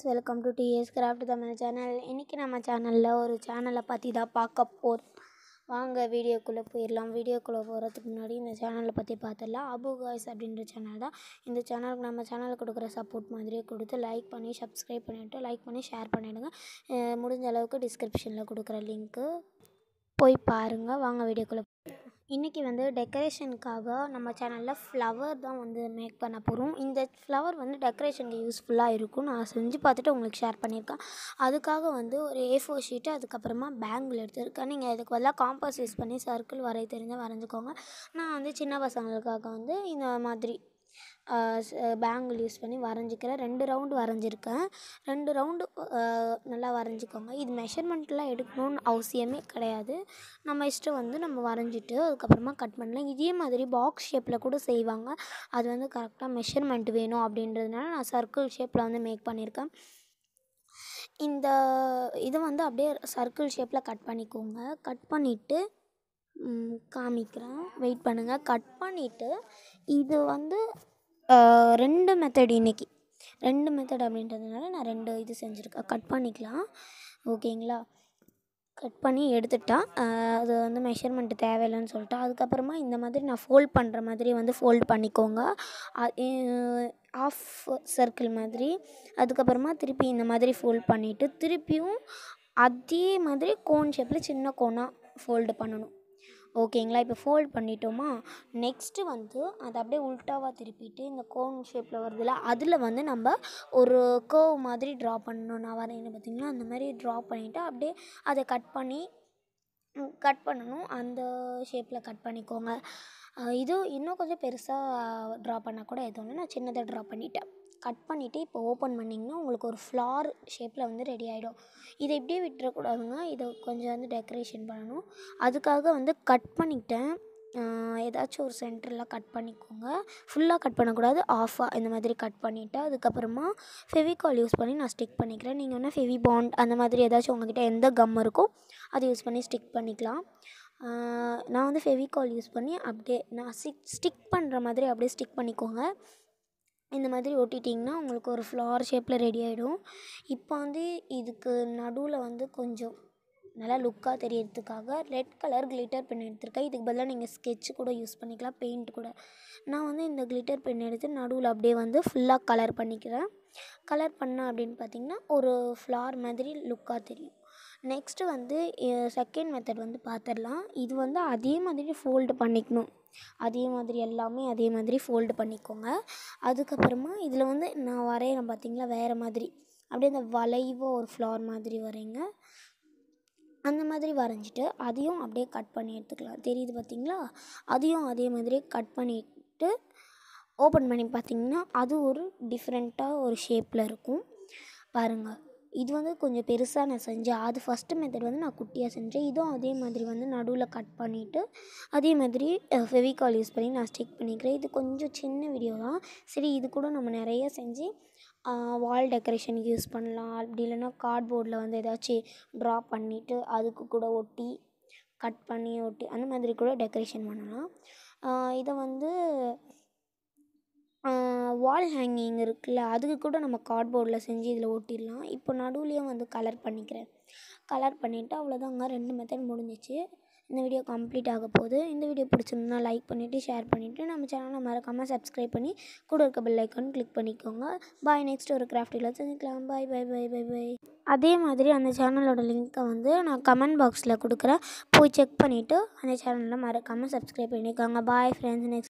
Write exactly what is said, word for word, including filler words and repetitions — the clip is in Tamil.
Welcome to TS craft Tamil channel. இன்றைக்கி நம்ம சேனலில் ஒரு சேனலை பற்றி தான் பார்க்க போகிறோம். வாங்க வீடியோக்குள்ளே போயிடலாம். வீடியோக்குள்ளே போகிறதுக்கு முன்னாடி இந்த சேனலை பற்றி பார்த்துடலாம். அபு காய்ஸ் அப்படின்ற சேனல் தான். இந்த சேனலுக்கு நம்ம சேனலுக்கு கொடுக்குற சப்போர்ட் மாதிரியே கொடுத்து லைக் பண்ணி சப்ஸ்கிரைப் பண்ணிவிட்டு லைக் பண்ணி ஷேர் பண்ணிவிடுங்க. முடிஞ்ச அளவுக்கு டிஸ்கிரிப்ஷனில் கொடுக்குற லிங்க்கு போய் பாருங்கள். வாங்க வீடியோக்குள்ளே. இன்றைக்கி வந்து டெக்கரேஷனுக்காக நம்ம சேனலில் ஃப்ளவர் தான் வந்து மேக் பண்ண போகிறோம். இந்த ஃப்ளவர் வந்து டெக்கரேஷனுக்கு யூஸ்ஃபுல்லாக இருக்கும். நான் செஞ்சு பார்த்துட்டு உங்களுக்கு ஷேர் பண்ணியிருக்கேன். அதுக்காக வந்து ஒரு ஏ ஃபோர் ஷீட்டு, அதுக்கப்புறமா பேங்கிள் எடுத்துருக்கேன். நீங்கள் இதுக்கு பதிலாக காம்பஸ் யூஸ் பண்ணி சர்க்கிள் வரைய தெரிஞ்சால் வரைஞ்சிக்கோங்க. நான் வந்து சின்ன பசங்களுக்காக வந்து இந்த மாதிரி பேங்கிள் யூஸ் பண்ணி வரைஞ்சிக்கிறேன். ரெண்டு ரவுண்டு வரைஞ்சிருக்கேன். ரெண்டு ரவுண்டு நல்லா வரைஞ்சிக்கோங்க. இது மெஷர்மெண்ட்லாம் எடுக்கணும்னு அவசியமே கிடையாது. நம்ம இஷ்டம் வந்து நம்ம வரைஞ்சிட்டு அதுக்கப்புறமா கட் பண்ணலாம். இதே மாதிரி பாக்ஸ் ஷேப்பில் கூட செய்வாங்க. அது வந்து கரெக்டாக மெஷர்மெண்ட் வேணும் அப்படின்றதுனால நான் சர்க்கிள் ஷேப்பில் வந்து மேக் பண்ணியிருக்கேன். இந்த இதை வந்து அப்படியே சர்க்கிள் ஷேப்பில் கட் பண்ணிக்கோங்க. கட் பண்ணிவிட்டு காமிக்கிறேன், வெயிட் பண்ணுங்கள். கட் பண்ணிவிட்டு இது வந்து ரெண்டு மெத்தட் இன்றைக்கி ரெண்டு மெத்தட் அப்படின்றதுனால நான் ரெண்டு இது செஞ்சுருக்கேன். கட் பண்ணிக்கலாம், ஓகேங்களா? கட் பண்ணி எடுத்துட்டா அது வந்து மெஷர்மெண்ட்டு தேவையில்லைன்னு சொல்லிட்டு அதுக்கப்புறமா இந்த மாதிரி நான் ஃபோல்ட் பண்ணுற மாதிரி வந்து ஃபோல்டு பண்ணிக்கோங்க. ஆஃப் சர்க்கிள் மாதிரி. அதுக்கப்புறமா திருப்பி இந்த மாதிரி ஃபோல்ட் பண்ணிவிட்டு திருப்பியும் அதே மாதிரி கோன் ஷேப்பில் சின்ன கோனாக ஃபோல்டு பண்ணணும், ஓகேங்களா? இப்போ ஃபோல்ட் பண்ணிட்டோமா, நெக்ஸ்ட்டு வந்து அதை அப்படியே உல்ட்டாவாக திருப்பிட்டு இந்த கோன் ஷேப்பில் வருதுல்ல, அதில் வந்து நம்ம ஒரு கர்வ் மாதிரி ட்ரா பண்ணணும். நான் வரையின்னு பார்த்திங்கன்னா அந்த மாதிரி ட்ரா பண்ணிவிட்டு அப்படியே அதை கட் பண்ணி கட் பண்ணணும். அந்த ஷேப்பில் கட் பண்ணிக்கோங்க. இது இன்னும் கொஞ்சம் பெருசாக ட்ரா பண்ணால் கூட எதுவும் இல்லை. நான் சின்னதாக ட்ரா பண்ணிட்டேன். கட் பண்ணிவிட்டு இப்போ ஓப்பன் பண்ணிங்கன்னா உங்களுக்கு ஒரு ஃப்ளார் ஷேப்பில் வந்து ரெடி ஆகிடும். இதை இப்படியே விட்டுறக்கூடாதுங்க. இதை கொஞ்சம் வந்து டெக்கரேஷன் பண்ணணும். அதுக்காக வந்து கட் பண்ணிட்டேன். ஏதாச்சும் ஒரு சென்டரில் கட் பண்ணிக்கோங்க. ஃபுல்லாக கட் பண்ணக்கூடாது, ஆஃபாக இந்த மாதிரி கட் பண்ணிவிட்டு அதுக்கப்புறமா ஃபெவிகால் யூஸ் பண்ணி நான் ஸ்டிக் பண்ணிக்கிறேன். நீங்கள் வேணால் ஃபெவி பாண்ட் அந்த மாதிரி ஏதாச்சும் உங்கள்கிட்ட எந்த கம் இருக்கோ அதை யூஸ் பண்ணி ஸ்டிக் பண்ணிக்கலாம். நான் வந்து ஃபெவிகால் யூஸ் பண்ணி அப்படியே நான் ஸ்டிக் ஸ்டிக் பண்ணுற மாதிரி அப்படியே ஸ்டிக் பண்ணிக்கோங்க. இந்த மாதிரி ஒட்டிட்டிங்கன்னா உங்களுக்கு ஒரு ஃப்ளார் ஷேப்பில் ரெடி ஆகிடும். இப்போ வந்து இதுக்கு நடுவில் வந்து கொஞ்சம் நல்லா லுக்காக தெரியறதுக்காக ரெட் கலர் கிளிட்டர் பென் எடுத்திருக்கேன். இதுக்கு பதிலாக நீங்கள் ஸ்கெட்ச் கூட யூஸ் பண்ணிக்கலாம், பெயிண்ட் கூட. நான் வந்து இந்த கிளிட்டர் பென் எடுத்து நடுவில் அப்படியே வந்து ஃபுல்லாக கலர் பண்ணிக்கிறேன். கலர் பண்ணேன் அப்படின்னு பார்த்திங்கன்னா ஒரு ஃப்ளார் மாதிரி லுக்காக தெரியும். நெக்ஸ்ட்டு வந்து செகண்ட் மெத்தட் வந்து பார்த்துடலாம். இது வந்து அதே மாதிரி ஃபோல்டு பண்ணிக்கணும். அதே மாதிரி எல்லாமே அதே மாதிரி ஃபோல்டு பண்ணிக்கோங்க. அதுக்கப்புறமா இதில் வந்து நான் வரைகிறேன் பார்த்திங்களா, வேறு மாதிரி அப்படியே அந்த வளைவாக ஒரு ஃப்ளார் மாதிரி வரைங்க. அந்த மாதிரி வரைஞ்சிட்டு அதையும் அப்படியே கட் பண்ணி எடுத்துக்கலாம். தெரியுது பார்த்திங்களா? அதையும் அதே மாதிரி கட் பண்ணிவிட்டு ஓப்பன் பண்ணி பார்த்திங்கன்னா அது ஒரு டிஃப்ரெண்ட்டாக ஒரு ஷேப்பில் இருக்கும் பாருங்கள். இது வந்து கொஞ்சம் பெருசாக நான் செஞ்சேன். அது ஃபஸ்ட்டு மெத்தட் வந்து நான் குட்டியாக செஞ்சேன். இதுவும் அதே மாதிரி வந்து நடுவில் கட் பண்ணிவிட்டு அதே மாதிரி ஃபெவிகால் யூஸ் பண்ணி நான் ஸ்டிக் பண்ணிக்கிறேன். இது கொஞ்சம் சின்ன வீடியோ தான். சரி, இது கூட நம்ம நிறைய செஞ்சு வால் டெக்கரேஷனுக்கு யூஸ் பண்ணலாம். அப்படி இல்லைன்னா கார்ட்போர்டில் வந்து ஏதாச்சும் ட்ரா பண்ணிவிட்டு அதுக்கு கூட ஒட்டி கட் பண்ணி ஒட்டி அந்த மாதிரி கூட டெக்கரேஷன் பண்ணலாம். இதை வந்து வால் ஹேங்கிங் இருக்குல்ல, அதுக்கு கூட நம்ம கார்ட்போர்டில் செஞ்சு இதில் ஒட்டிடலாம். இப்போ நடுவுலையும் வந்து கலர் பண்ணிக்கிறேன். கலர் பண்ணிவிட்டு அவ்வளோதாங்க, ரெண்டு மெத்தட் முடிஞ்சிச்சு. இந்த வீடியோ கம்ப்ளீட் ஆக போகுது. இந்த வீடியோ பிடிச்சிருந்தா லைக் பண்ணிவிட்டு ஷேர் பண்ணிவிட்டு நம்ம சேனலை மறக்காமல் சப்ஸ்கிரைப் பண்ணி கூட இருக்க பெல் ஐக்கான் கிளிக் பண்ணிக்கோங்க. பாய். நெக்ஸ்ட் ஒரு கிராஃப்டில் செஞ்சுக்கலாம். பாய் பாய் பாய் பாய் பாய். அதே மாதிரி அந்த சேனலோட லிங்க்கை வந்து நான் கமெண்ட் பாக்ஸில் கொடுக்குறேன். போய் செக் பண்ணிவிட்டு அந்த சேனலில் மறக்காமல் சப்ஸ்கிரைப் பண்ணிக்கோங்க. Bye friends. நெக்ஸ்ட்